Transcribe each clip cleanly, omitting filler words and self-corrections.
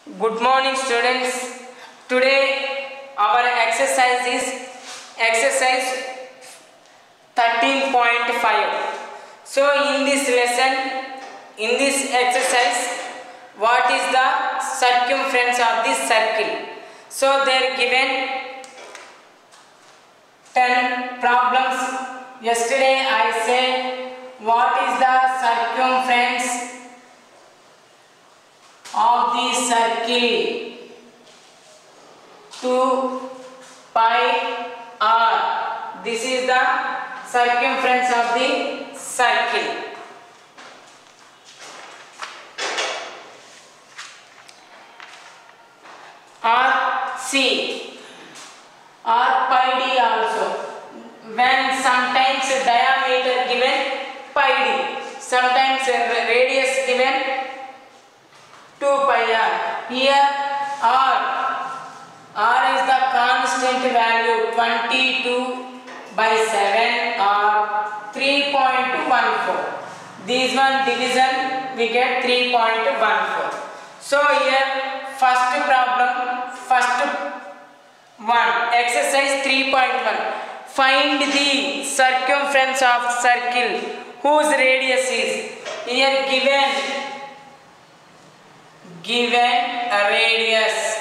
Good morning, students. Today our exercise is exercise 13.5. So in this lesson, in this exercise, what is the circumference of this circle? So they are given 10 problems. Yesterday I said what is the circumference of the circle? 2 pi r. This is the circumference of the circle. Or C, or pi d also. When sometimes diameter given pi d, sometimes radius given 2 pi r. Here r is the constant value 22/7 or 3.14. This one division we get 3.14. So here first problem, first one, exercise 3.1. Find the circumference of circle whose radius is. Here given a radius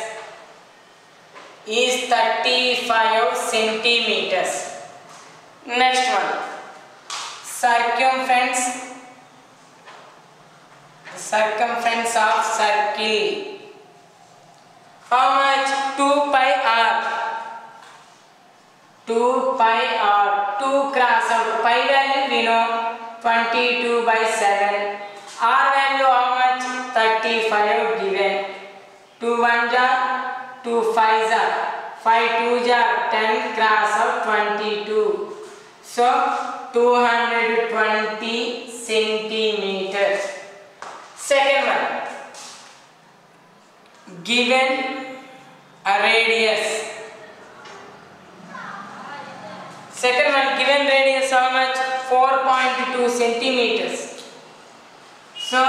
is 35 centimeters. Next one, circumference of circle. How much? 2 pi r. 2 pi r. 2 cross out. Pi value we know 22/7. R value how much? 35 given. 2 1 jar, 2 5 jar, 5 2 jar, 10 cross out 22. So 220 centimeters. Second one, given a radius. Second one, given radius how much? 4.2 centimeters. So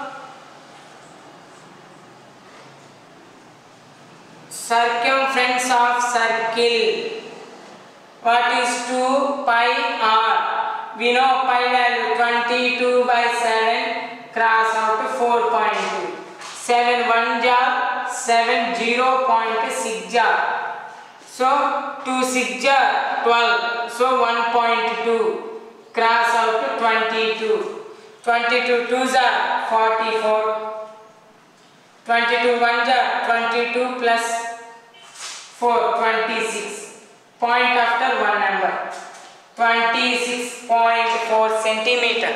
circumference of circle, what is 2 pi r? We know pi value 22/7, cross out 4.2. 7 1 jar, 7 0.6 jar. So 2 6 jar 12. So 1.2, cross out 22. 22 2 jar 44. 22 1 jar 22 plus 4 26. Point after one number. 26.4 centimeter.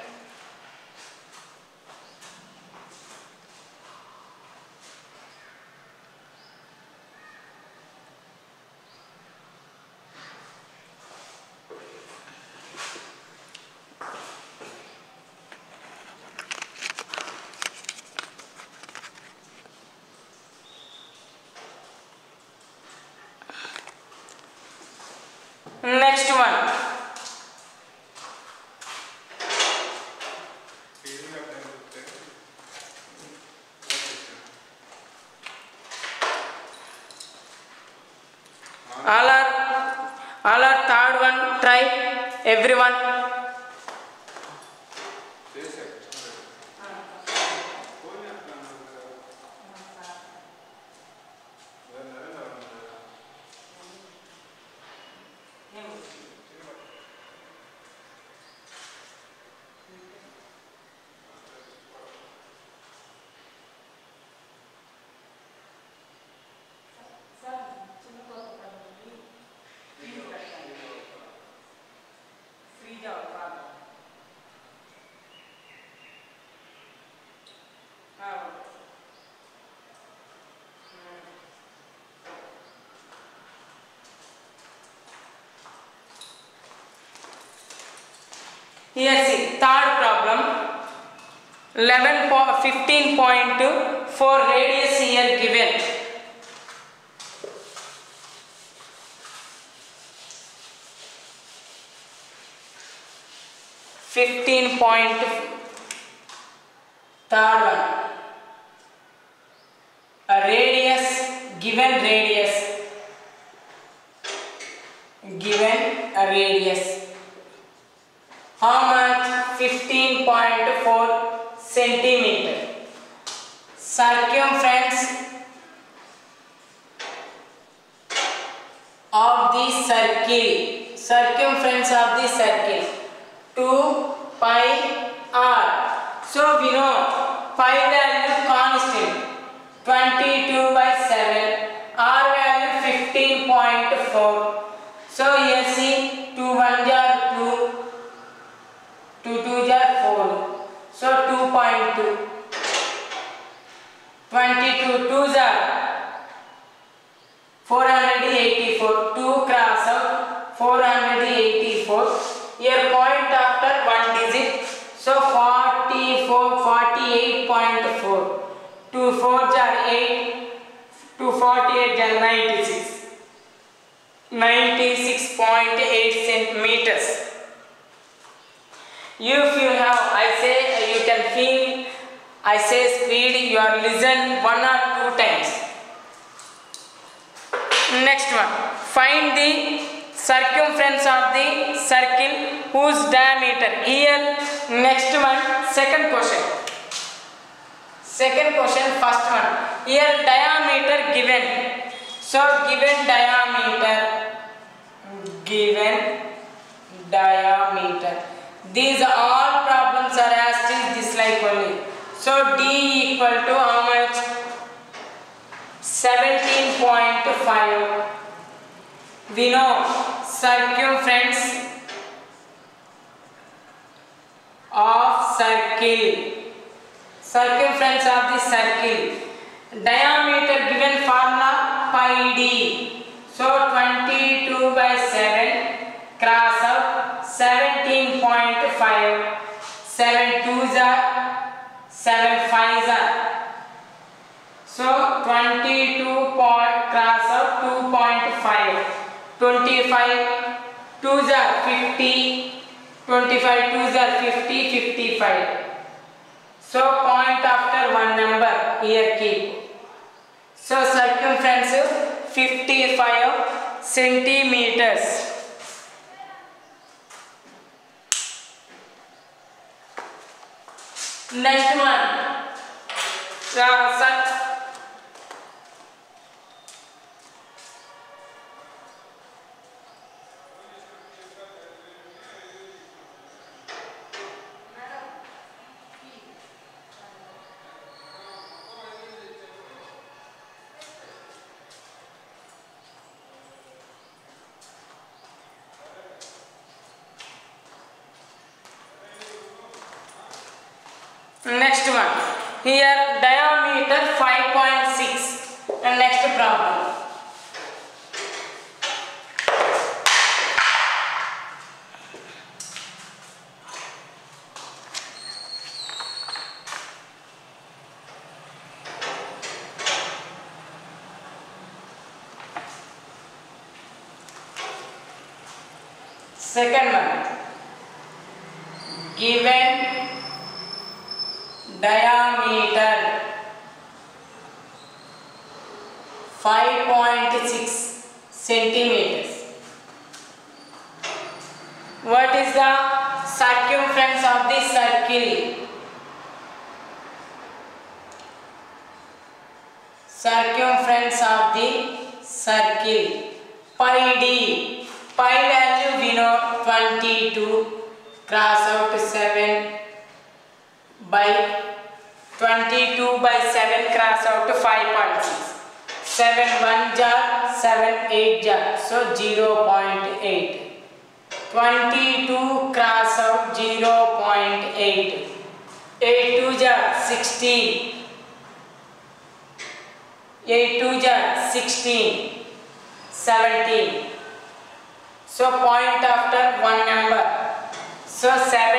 Next one, all are third one. Try everyone. Here see, third problem, 15.4 radius here given. Third one, radius, given radius, how much? 15.4 centimeter. Circumference of the circle, 2 pi r. So we know pi value constant 22/7, r value 15.4. So here see 2 1 are 2, 2 2 are 4. So 2.2. 22 2s are 484. 2 cross out 484. Here point after one digit. So 48.4. 2 4s are 8. 2 48 are 96. 96.8 centimeters. If you have, I say you can feel, I say speed, you are listen 1 or 2 times. Next one, find the circumference of the circle whose diameter. Here next one, second question, first one. Here diameter given. So given diameter. These all problems are asked in this like only. So D equal to how much? 17.5. We know circumference of the circle. Diameter given formula pi d. So 22/7 cross out 17.5. 7 2s are 7 5s are. So 22 cross out 2.5. 25 2s are 50. 25 2s are 50. 55. So point after one number here keep. So circumference 55 centimeters. Next one. Next one. Here diameter 5.6. And next problem. Second one. Given diameter 5.6 centimeters. What is the circumference of the circle? Circumference of the circle. Pi d. Pi value we know 22. Cross out 7 by 22/7 cross out 5.6. 7 1 jar, 7 8 jar. So 0.8. 22 cross out 0.8. 8 2 jar 16. 8 2 jar 16. 17. So point after one number. So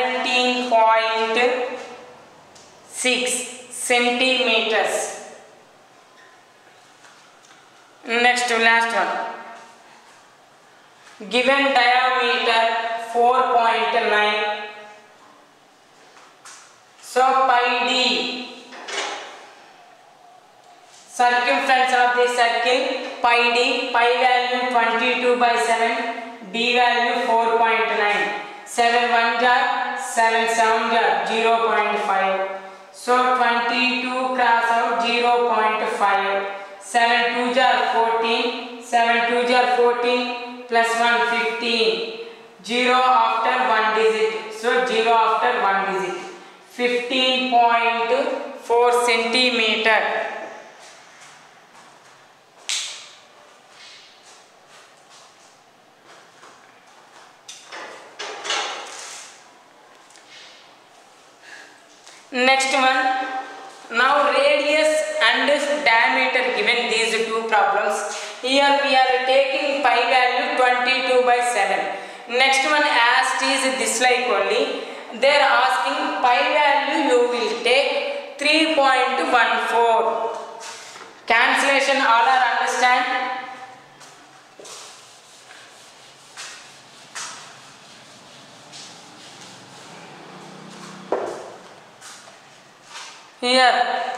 17.6 centimeters. Next to last one. Given diameter 4.9. So pi d Circumference of the circle pi d, pi value 22/7, d value 4.9. 7 1 jar, 7 7 jar, 0.5. So 22 cross out 0.5. 7 2 jar 14, 7 2 jar 14 plus 1 15. 0 after 1 digit. So 0 after 1 digit. 15.4 centimeter. Next one, now radius and diameter given these two problems. Here we are taking pi value 22/7. Next one, as it is this like only, they are asking pi value you will take 3.14. Cancellation all are understand? Here,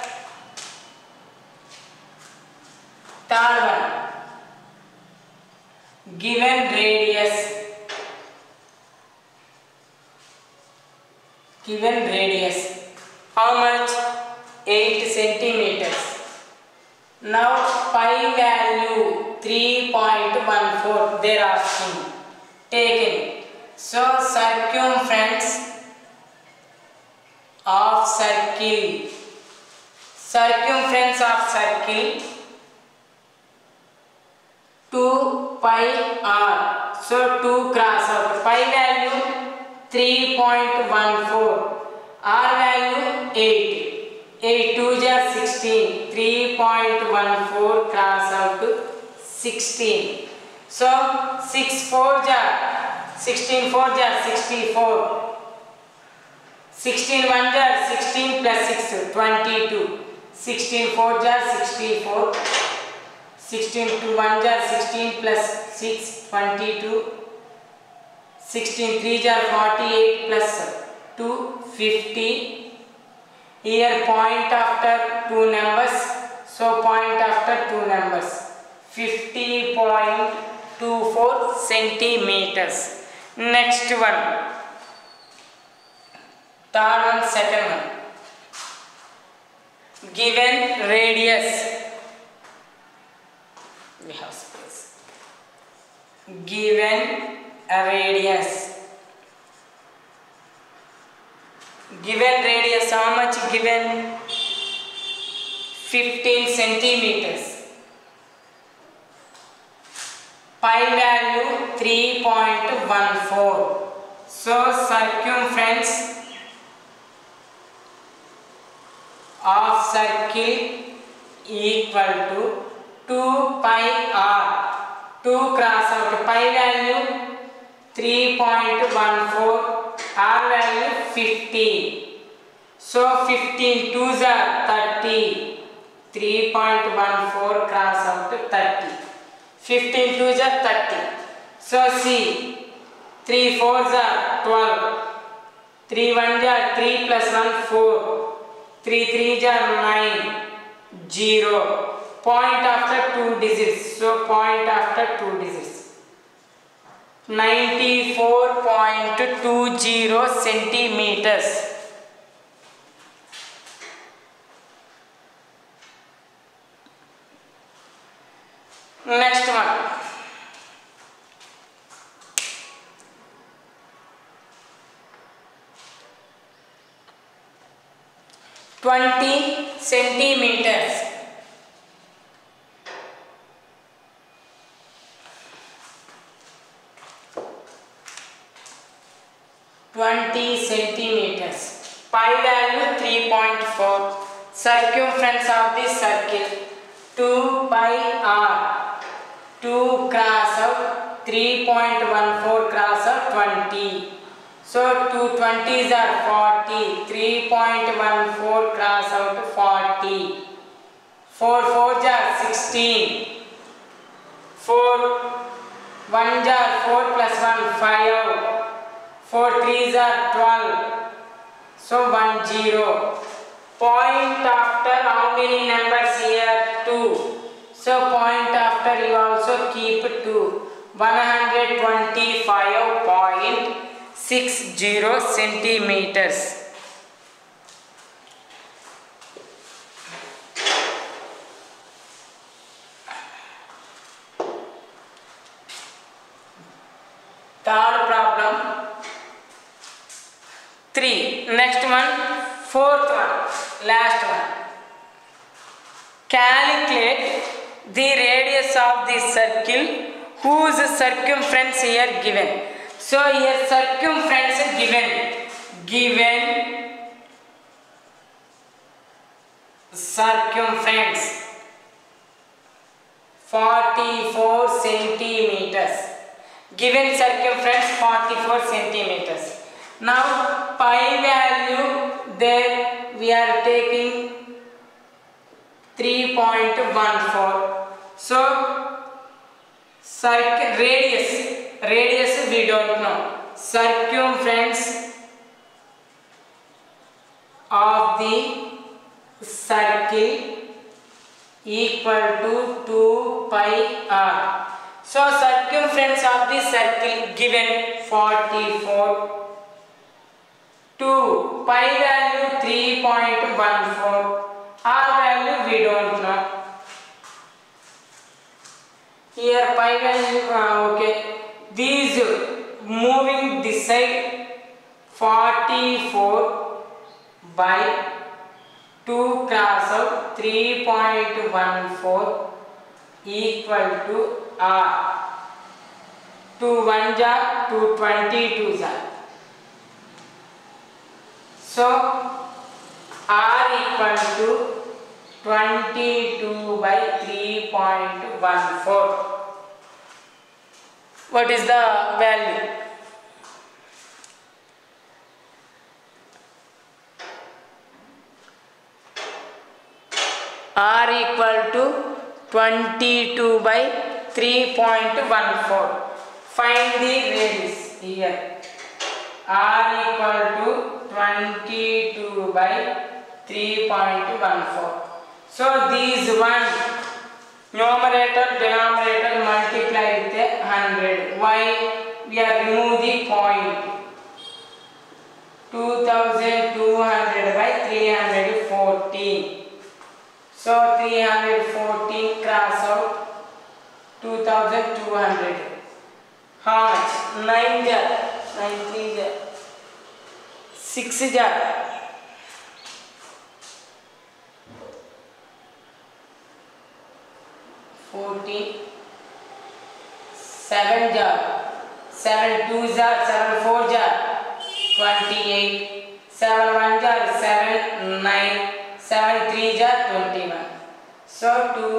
third one, given radius, how much? 8 centimeters. Now pi value 3.14 they are asking, taken. So circumference of circle, 2 pi r. So 2 cross out, pi value 3.14, r value 8. 8 2 jar 16, 3.14 cross out 16. So 6 4 jar 16, 4 jar 64. 16 1 jar 16 plus 6 22. 16 4 jar 64. 16 2 1 jar 16 plus 6 22. 16 3 jar 48 plus 2 50. Here point after two numbers, so point after two numbers. 50.24 centimeters. Next one, third one, second one, given radius, we have space, given a radius, how much given? 15 centimeters. Pi value 3.14. So circumference of circle equal to 2 pi r. 2 cross out, pi value 3.14, r value 50. So 15 2s are 30. 3.14 cross out 30. 15 2s are 30. So see, 3 4s are 12. 3 1s are 3 plus 1 4. 3 3s are 9. 0. Point after 2 digits. So point after 2 digits. 94.20 centimeters. Next one, (20 centimeters). 20 centimeters. Pi value 3.4. Circumference of the circle 2 pi r. 2 cross out 3.14 cross out 20. So 2 20s are 40. 3.14 cross out 40. 4 4s are 16. 4 1s are 4 plus 1 5. 4 3s are 12. So 1 0. Point after how many numbers here? 2. So point after you also keep 2. 125.60 centimeters. Third problem 3. Next one, fourth one, last one. Calculate the radius of the circle whose circumference here given. So here circumference given circumference 44 centimeters. Given circumference 44 centimeters. Now pi value there we are taking 3.14. So radius we don't know. Circumference of the circle equal to 2 pi r. So circumference of the circle given 44. 2 pi value 3.14. R value we don't know. Here pi value okay. These moving this side 44 by 2 cross out 3.14 equal to R. 2 1 jar 2 22 jar. So R equal to 22 by 3.14. What is the value? R equal to 22 by 3.14. Find the radius here. R equal to 22 by 3.14. So these one numerator denominator multiply with 100. Why? We are remove the point. 2200 by 314. So 314 cross out 2200. How much? 9 jar, 9 3 jar, 6 jar. 14, 7 jar, 7 2 jar, 7 4 jar, 28, 7 1 jar, 7 9, 7 3 jar, 21. So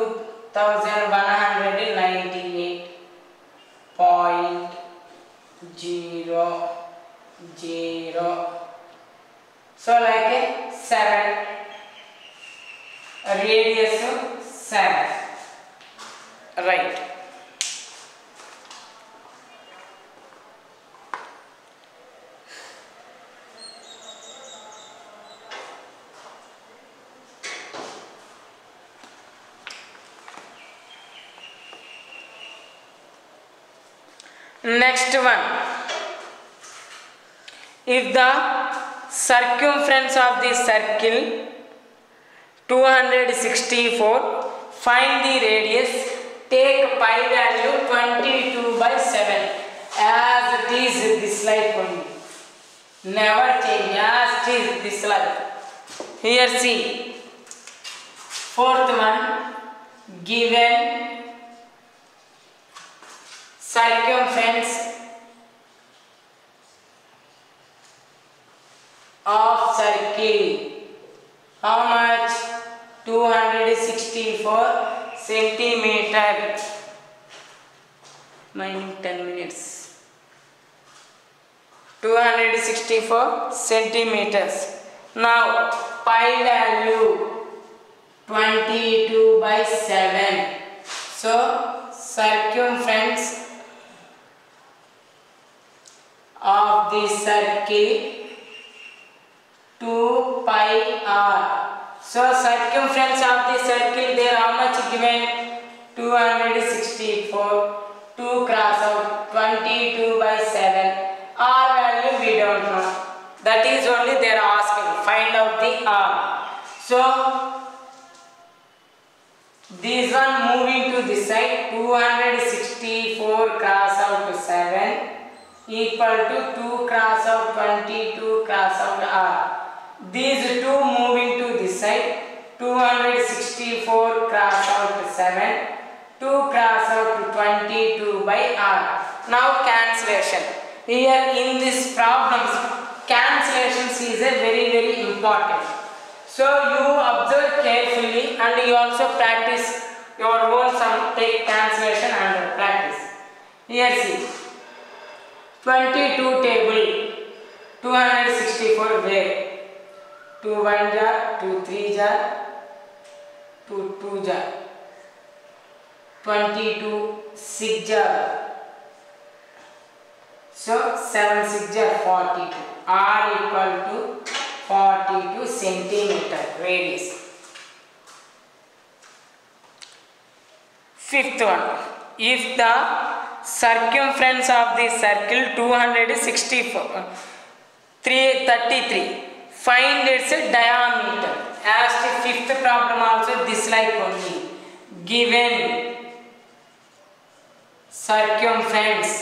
2198.00. So like a 7, radius 7. Right. Next one. If the circumference of the circle 264, find the radius. Take pi value 22 by 7 as it is this slide only. Never change as it is this slide. Here see. Fourth one, given circumference of circle. How much? 264 centimeter. 9-10 minutes. 264 centimeters. Now pi value 22 by 7. So circumference of the circle 2 pi r. So circumference of the circle there how much given 264, 2 cross out, 22 by 7, R value we don't know, that is only they are asking, find out the R. So this one moving to this side, 264 cross out to 7 equal to 2 cross out, 22 cross out R. These two moving to this side, 264 cross out to 7, 2 cross out to 22 by R. Now cancellation. Here in this problems, cancellations is a very important. So you observe carefully and you also practice your own sum, take cancellation and practice. Here see, 22 table, 264 where? 2 1 jar, 2 3 jar, 2 2 jar, 22 6 jar. So 7 6 jar 42. R equal to 42 centimeter radius. Fifth one, if the circumference of the circle 263, find its diameter. As the fifth problem also this like only, given circumference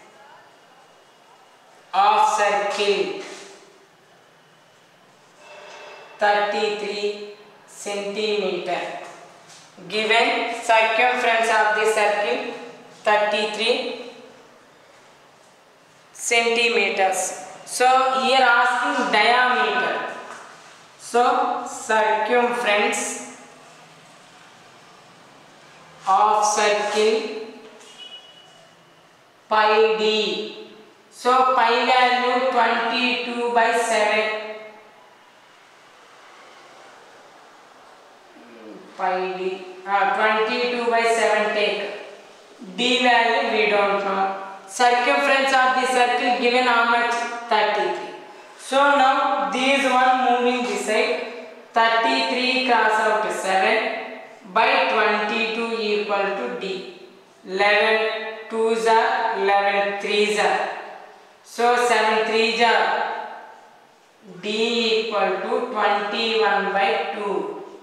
of circle 33 centimeter, given circumference of the circle 33 centimeters. So here asking diameter. So circumference of circle pi d. So pi value 22 by 7. Pi d 22 by 7 take. D value we don't know. Circumference of the circle given how much? 33. So now these one moving this side, 33 cross out to 7 by 22 equal to D. 11 2s are 11 3s are. So 7 3s are, D equal to 21 by 2,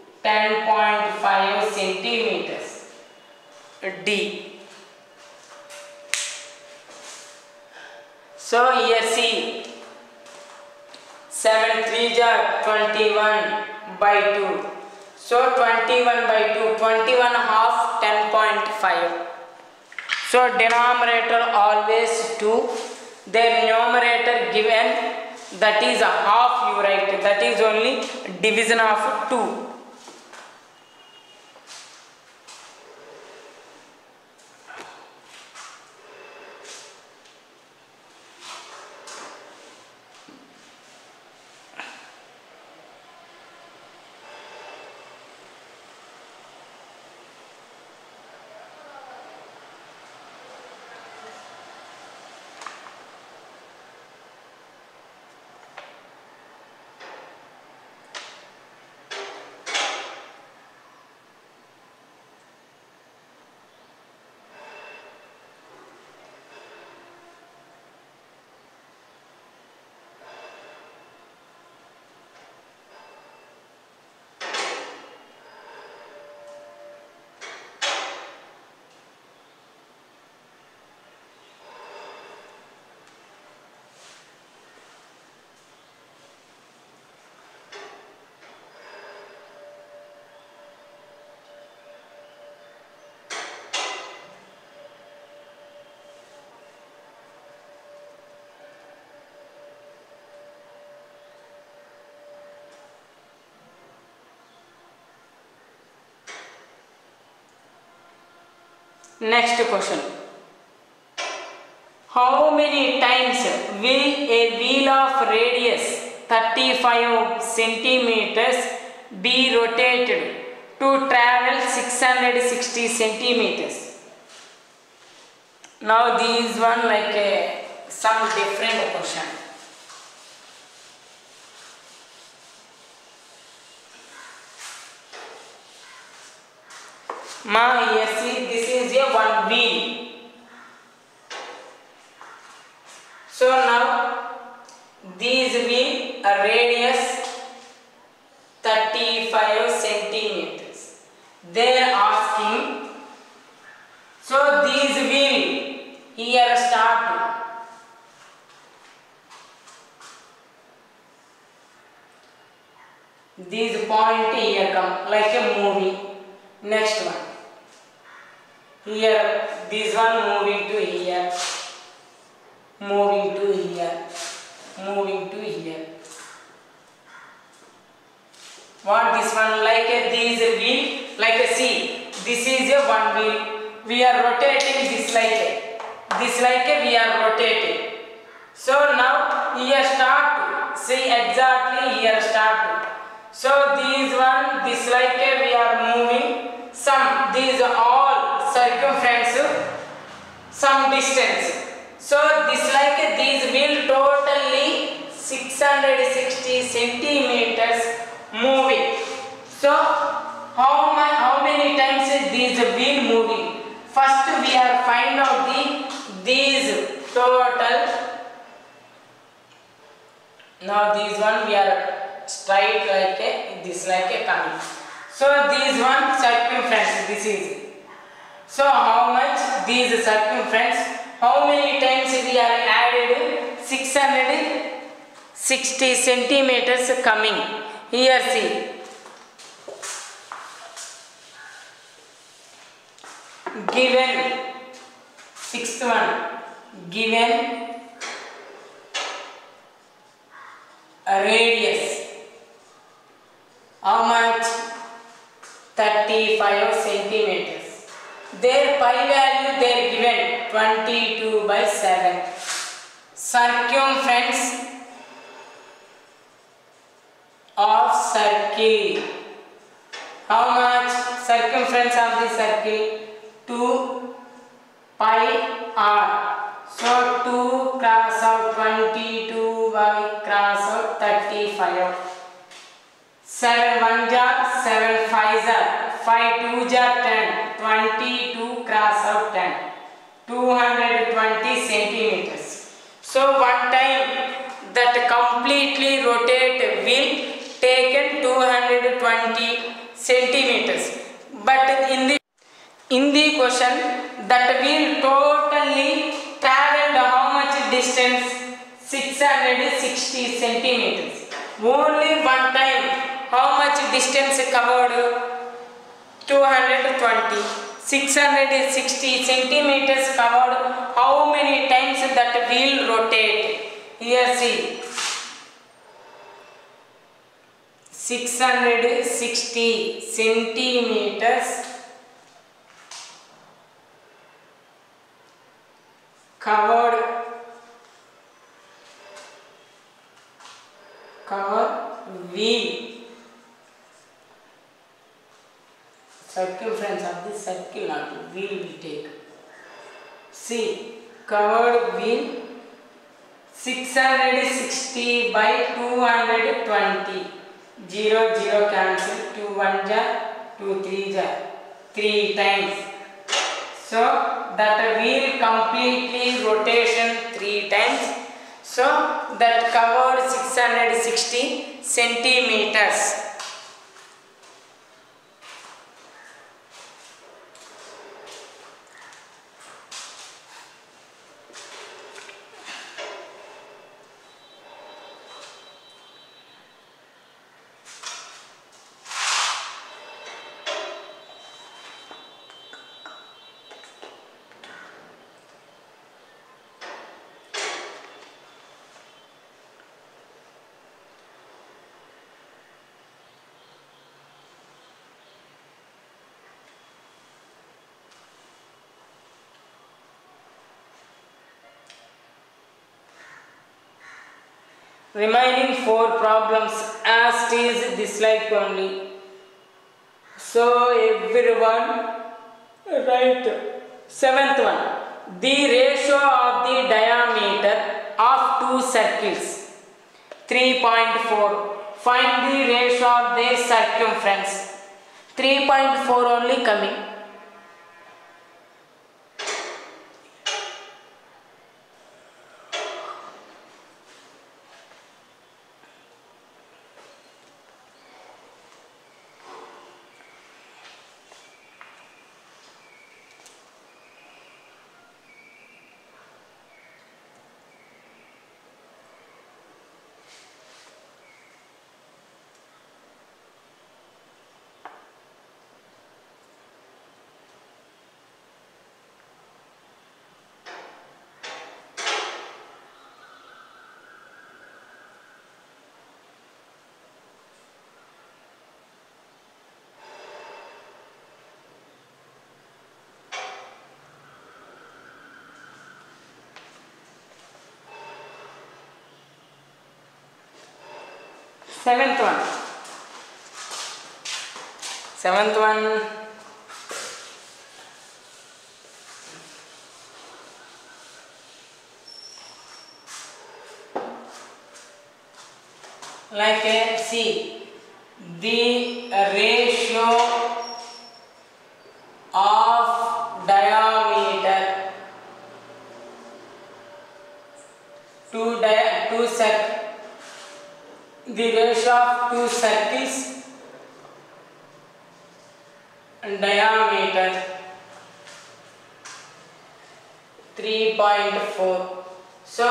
10.5 centimeters. D. So here see, 7 3s are 21 by 2. So 21 by 2, 21 half 10.5. So denominator always 2, their numerator given, that is a half you write, that is only division of 2. Next question. How many times will a wheel of radius 35 centimeters be rotated to travel 660 centimeters? Now this one like some different question. Here see, this is a one wheel. So now these wheel are radius 35 centimeters. They are asking. So these wheel here start. These point here come like a movie. Next one. Here this one moving to here. Moving to here. Moving to here. What this one like a these wheel like a see. This is a one wheel. We are rotating this like a we are rotating. So now here start. See exactly here start. So these one this like a we are moving. Some these all circumference some distance. So this like these will totally 660 centimeters moving. So how many times is these wheel moving? First we are find out these total. Now these one we are straight like a this like a coming. So these one circumference this is. So how much these circumference? How many times we are added? 660 centimeters coming. Here see. Given sixth one. Given a radius. How much? 35 centimeters. Their pi value they are given 22/7. Circumference of circle. How much? Circumference of the circle 2 pi r. So 2 cross out 22 by cross out 35. 7 1 jar 7 5 jar 5 2 jar 10. 22 cross out 10. 220 centimeters. So one time that completely rotate will taken 220 centimeters. But in the question that will totally traveled how much distance? 660 centimeters. Only one time how much distance covered? 220. 660 centimeters covered. How many times that wheel rotate? Here see. 660 centimeters covered wheel. Circumference of the circle not wheel we take. See, covered wheel 660 by 220. 0 0 cancel. 2 1 jar 2 3 jar 3 times. So that wheel completely rotation 3 times. So that covered 660 centimeters. Remaining 4 problems as it is dislike only. So everyone write. 7th one. The ratio of the diameter of 2 circles 3.4. Find the ratio of their circumference. 3.4 only coming. Seventh one. Like see, the ratio of diameter the ratio of two circles diameter 3.4. So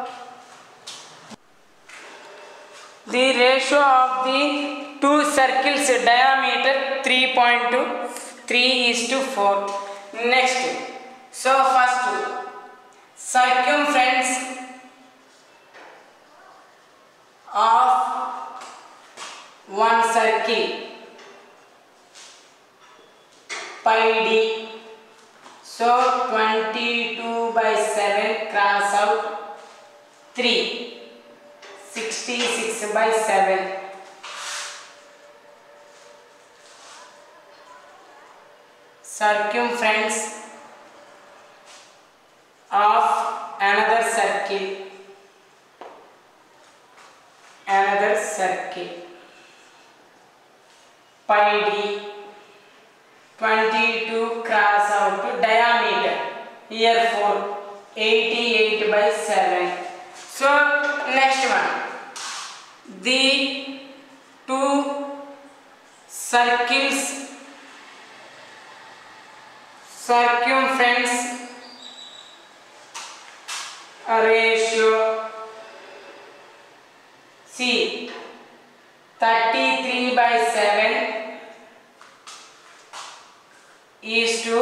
the ratio of the two circles diameter 3.3:4. Next, so first circumference of one circle pi d. So 22/7 cross out 3, 66/7. Circumference of another circle pi d 22 cross out to diameter here 4, 88/7. So next one, the two circles circumference ratio, see 33/7 is to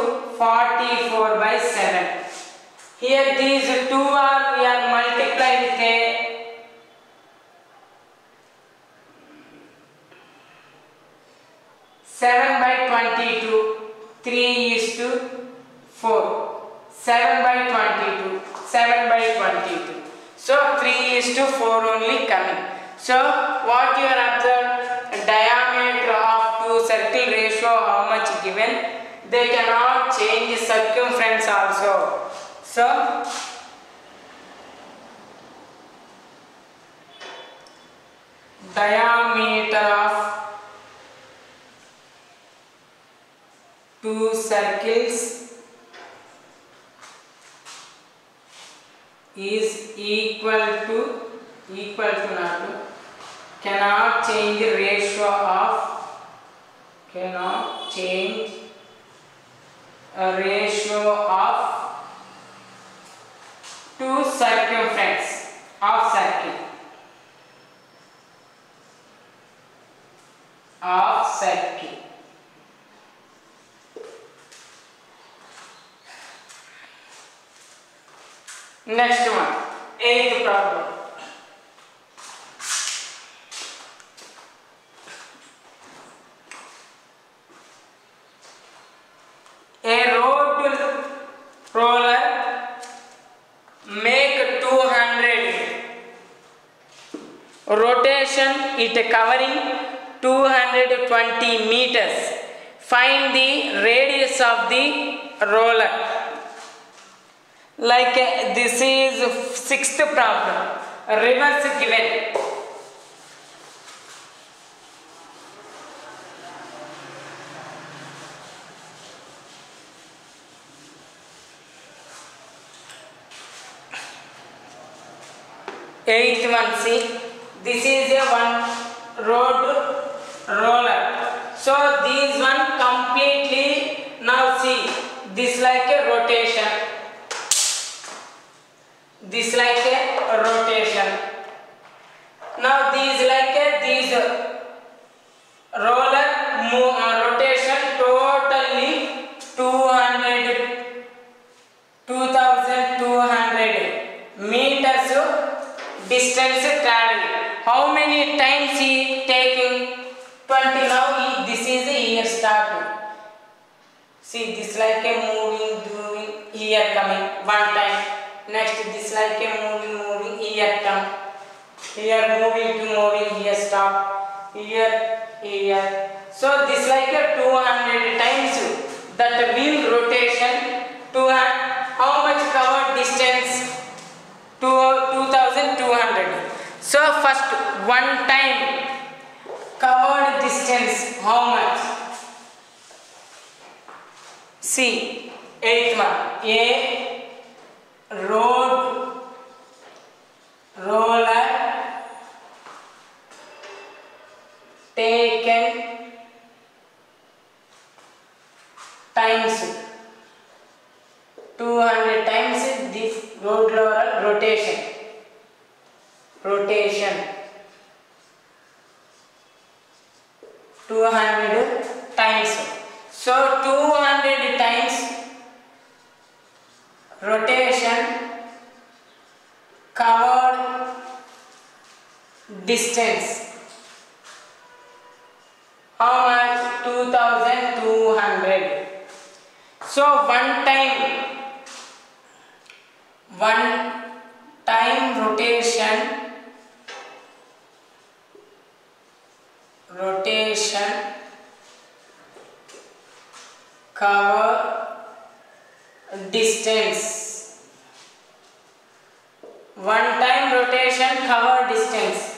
44/7. Here these two we are multiplied with a 7/22, 3:4, 7/22, 7/22. So 3:4 only coming. So what you are observed, diameter of two circle ratio how much given, they cannot change circumference also. So diameter of two circles is equal to not to, cannot change ratio of two circumference of circle Next one, eighth problem. A road roller make 200 rotation, it covering 220 meters. Find the radius of the roller. Like this is sixth problem. Reverse given. Eighth one, see, this is a one road roller. So these one completely, now see, this like a rotation. This like a rotation. Now these like a roller rotation totally 2200 meters distance travel. How many times he taking? 20. Now this is a here start. See, this like a moving here coming one time. Next this like a moving here come. here moving to moving, here stop, here. So this like a 200 times that wheel rotation. How much covered distance? 2200. So first one time covered distance how much? See, 8th one. A roller taken times 200 times this roller rotation 200 times. So 200 times rotation covered distance. How much? 2200. So one time rotation cover distance. One time rotation cover distance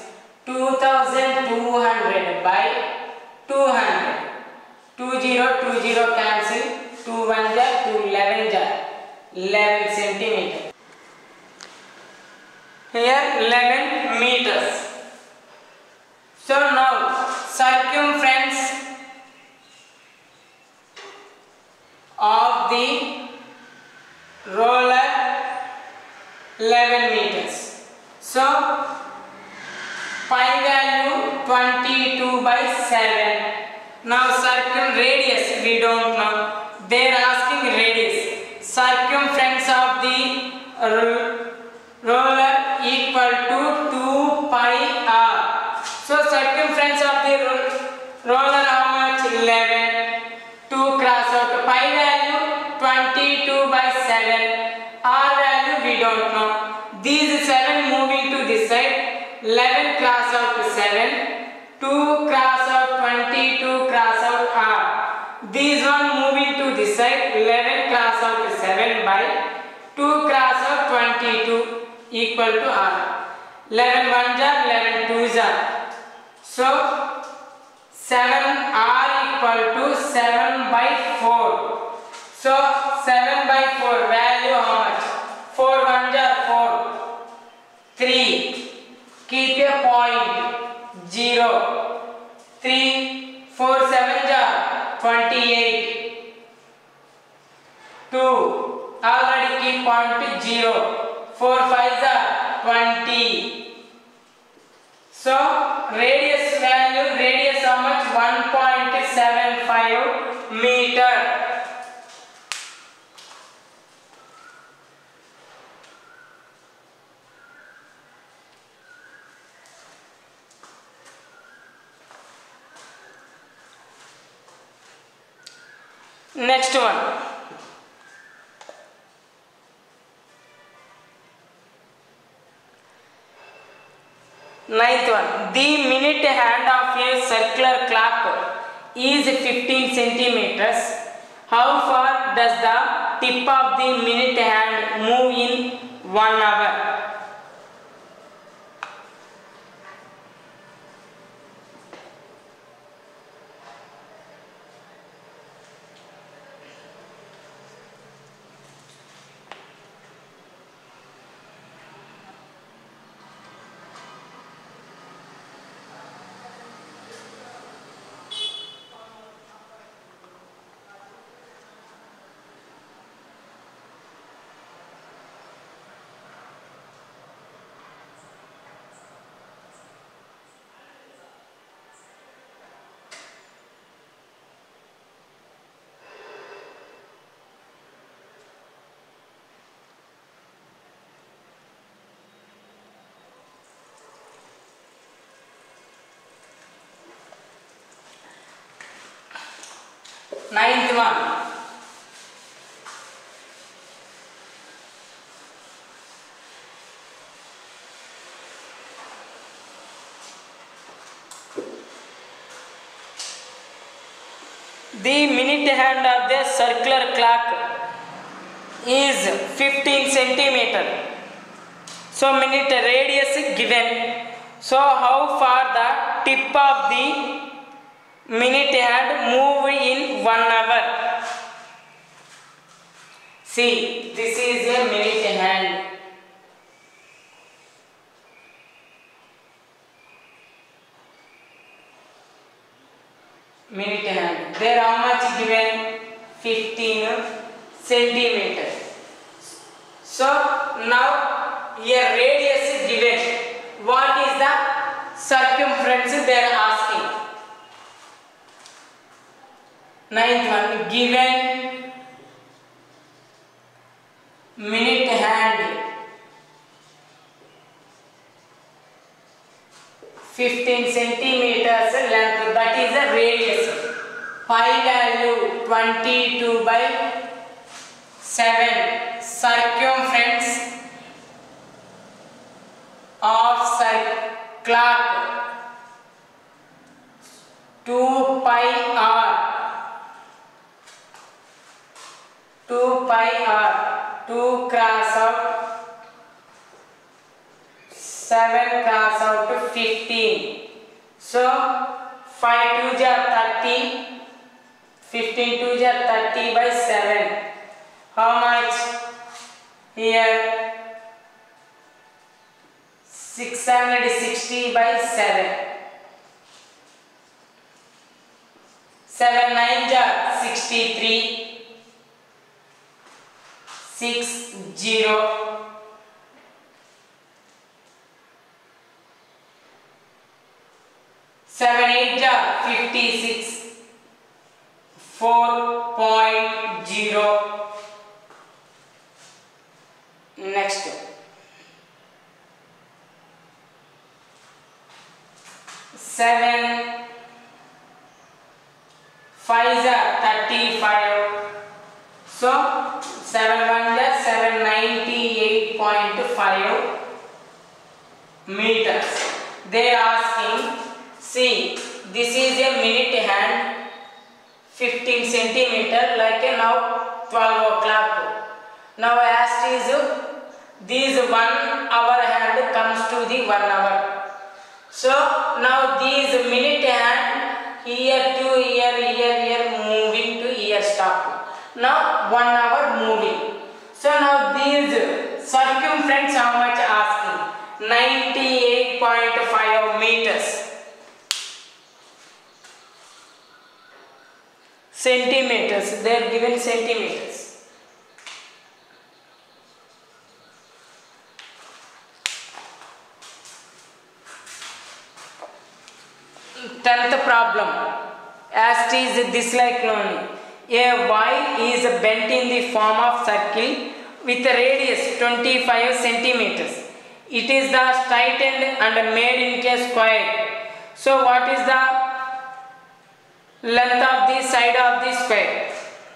2200 by 200. 20 cancel. 2 1 jar, 2 11 jar. 11 centimeter. Here 11 meters. So now circumference of the roller 11 meters. So pi value 22 by 7. Now radius we don't know. They are asking radius. Circumference of the roller equal to 2 pi r. So circumference of the roller how much? 11. 2 cross out. Pi value 22 by 7. R value we don't know. These 7 moving to this side. 11 cross out 7. 2 cross out 22 cross out R. These one moving to this side. 11 cross out 7 by 2 cross out 22 equal to R. 11 1 jar, 11 2 jar. So 7 R equal to 7 by 4. So 7 by 4 value how much? 4 1 jar 4. 3. Keep a point 0. 3 4 7 jar 28. 2 already keep point 0. 4 5 jar 20. So radius how much? 1.75 meter. Next one. Ninth one. The minute hand of a circular clock is 15 centimeters. How far does the tip of the minute hand move in 1 hour? Ninth one. The minute hand of the circular clock is 15 centimeter. So minute radius given. So how far the tip of the minute hand move in 1 hour? See, this is a minute hand. Minute hand. There how much given? 15 centimeters. So now here radius is given. What is the circumference they are asking? Ninth one, given minute hand 15 centimeters length, that is the radius. Pi value 22 by 7. Circumference of clock 2 pi r. 2 pi r. 2 cross out 7 cross out 15. So 5 2s are 30. 15 2s are 30 by 7. How much? Here 660 by 7. 7 9s are 63. 6 0. 7 8s are 56. 4.0. Next. 7 5s are 35. So 7 1s are 798.5 meters. They are asking, see, this is a minute hand 15 centimeter, like now 12 o'clock. Now as is this 1 hour hand comes to the 1 hour. So now these minute hand here to here moving to here stop. Now 1 hour moving. So now these circumference how much asking? 98.5 meters. Centimeters, they are given centimeters. Tenth problem. As it is this like only. A Y is bent in the form of circle with a radius 25 centimeters. It is the straightened and made into a square. So what is the length of the side of the square?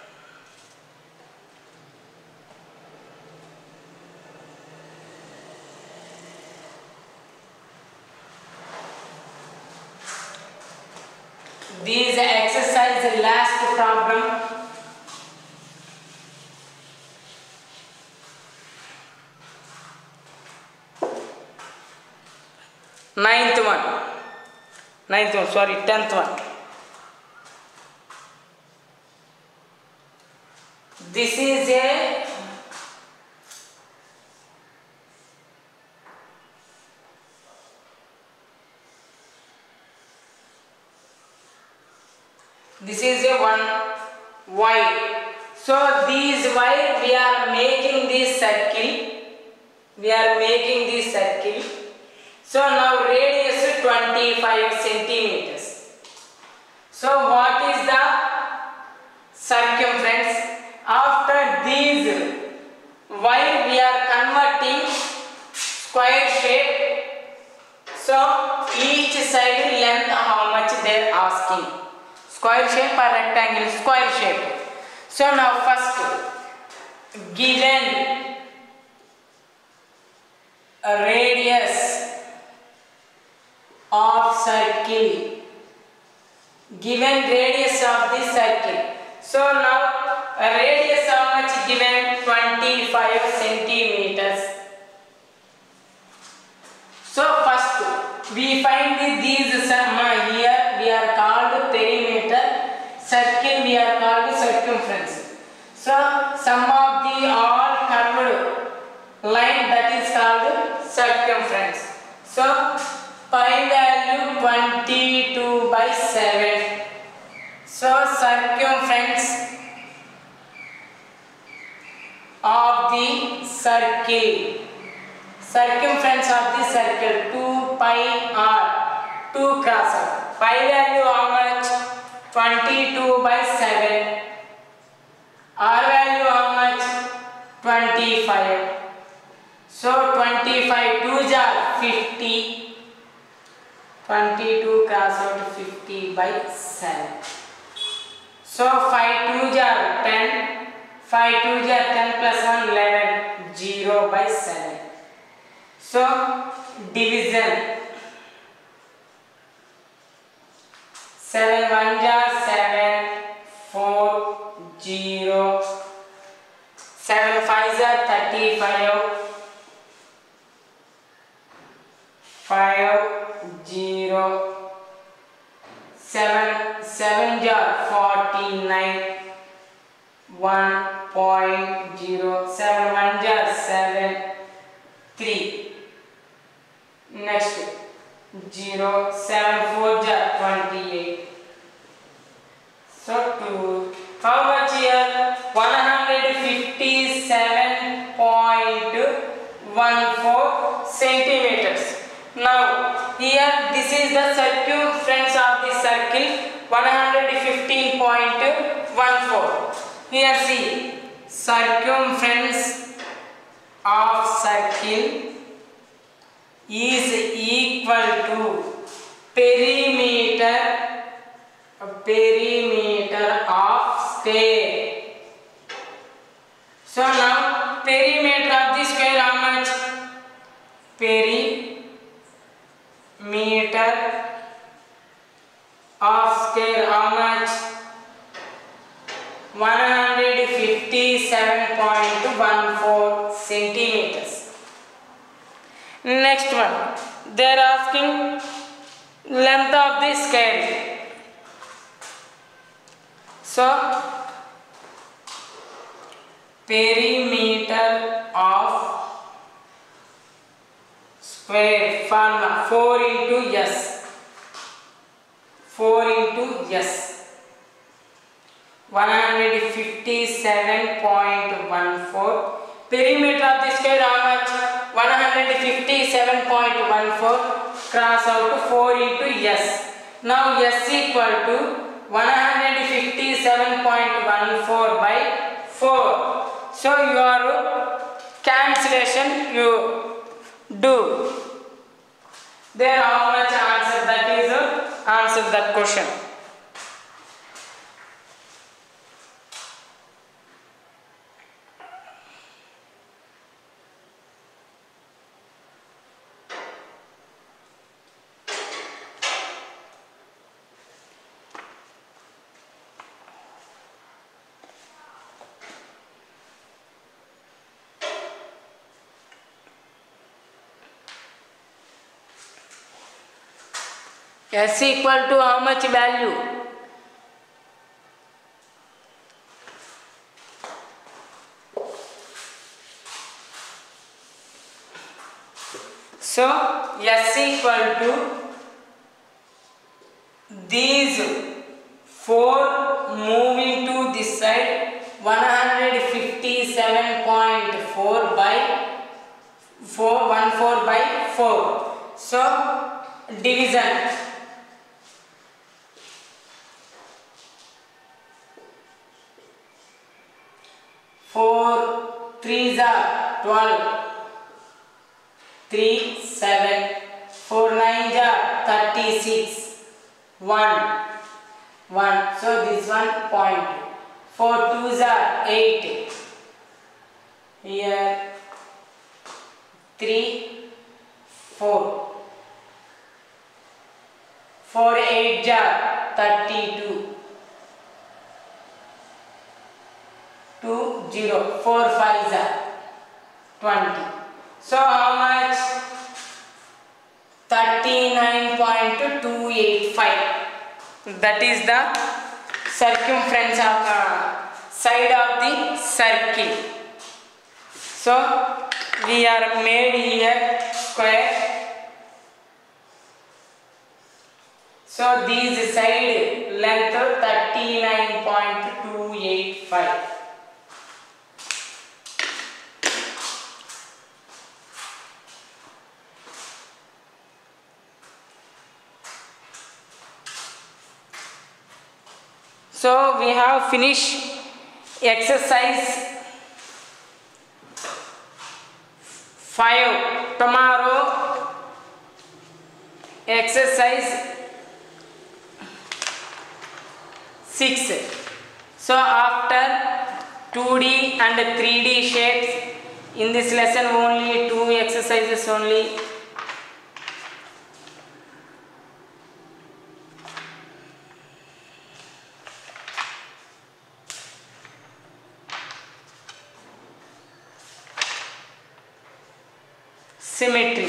These exercise last problem. Ninth one, sorry, 10th one. This is a one wire. So these wire we are making this circle. So now radius 25 centimeters. So what is the circumference? After these wire we are converting square shape. So each side length how much they are asking? Square shape or rectangle? Square shape. So now first, given a radius of circle given radius of the circle. So now radius how much given? 25 centimeters. So first we find these sum here we are called perimeter, circle we are called circumference. So sum of the all curved line that is called circumference. So pi value 22/7. So circumference of the circle. Circumference of the circle 2 pi r, 2 cross out. Pi value how much? 22/7. R value how much? 25. So 25 2s are 50. 22 cross out 50/7. So 5 2s are 10. 5 2s are 10 plus 1 11. 0/7. So division 7 1s are 7. 4 0. 7 5s are 35. 5 0. 7 7s are 49. 1.0. 7 1s are 7. 3. Next 0. 7 4s are 28. So 2. How much here? 157.14 centimeters. Now here this is the circumference of the circle 115.14. Here see circumference of circle is equal to perimeter of square. So now perimeter of the square how much? Perimeter of square how much? 157.14 centimeters. Next one, they are asking length of the square. So perimeter of square formula 4 into S. 4 into S. 157.14. Perimeter of the square how much? 157.14. Cross out 4 into S. Now S equal to 157.14/4. So your cancellation you do. There how much answer? That is answer that question. S equal to how much value? So S equal to these 4 moving to this side 157.4/4. So division 4 3s are 12. 3 7. 4 9s are 36. 1 1. So this 1 point. 4 2s are 8. Here 3 4. 4 8s are 32. 20. 4 5s are 20. So how much? 39.285. That is the circumference of the side of the circle. So we are made here square. So this side length 39.285. So we have finished exercise 5. Tomorrow exercise 6. So after 2D and 3D shapes, in this lesson only 2 exercises only. Symmetry.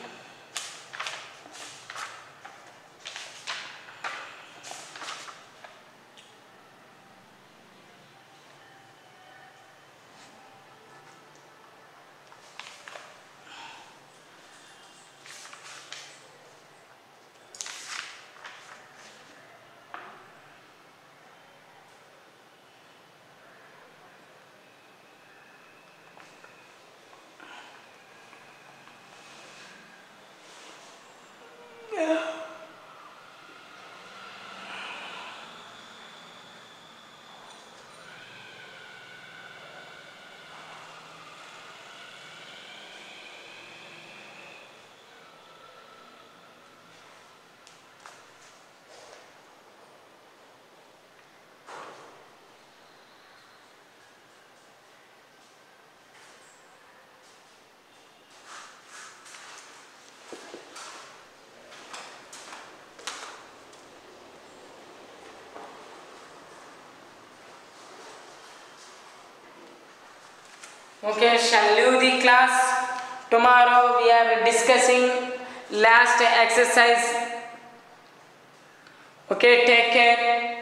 Okay, shall leave the class. Tomorrow we are discussing last exercise. Okay, take care.